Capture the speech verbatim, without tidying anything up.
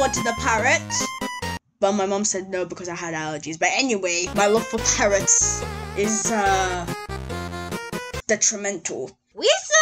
wanted a parrot, but my mom said no because I had allergies. But anyway, my love for parrots is uh detrimental. We're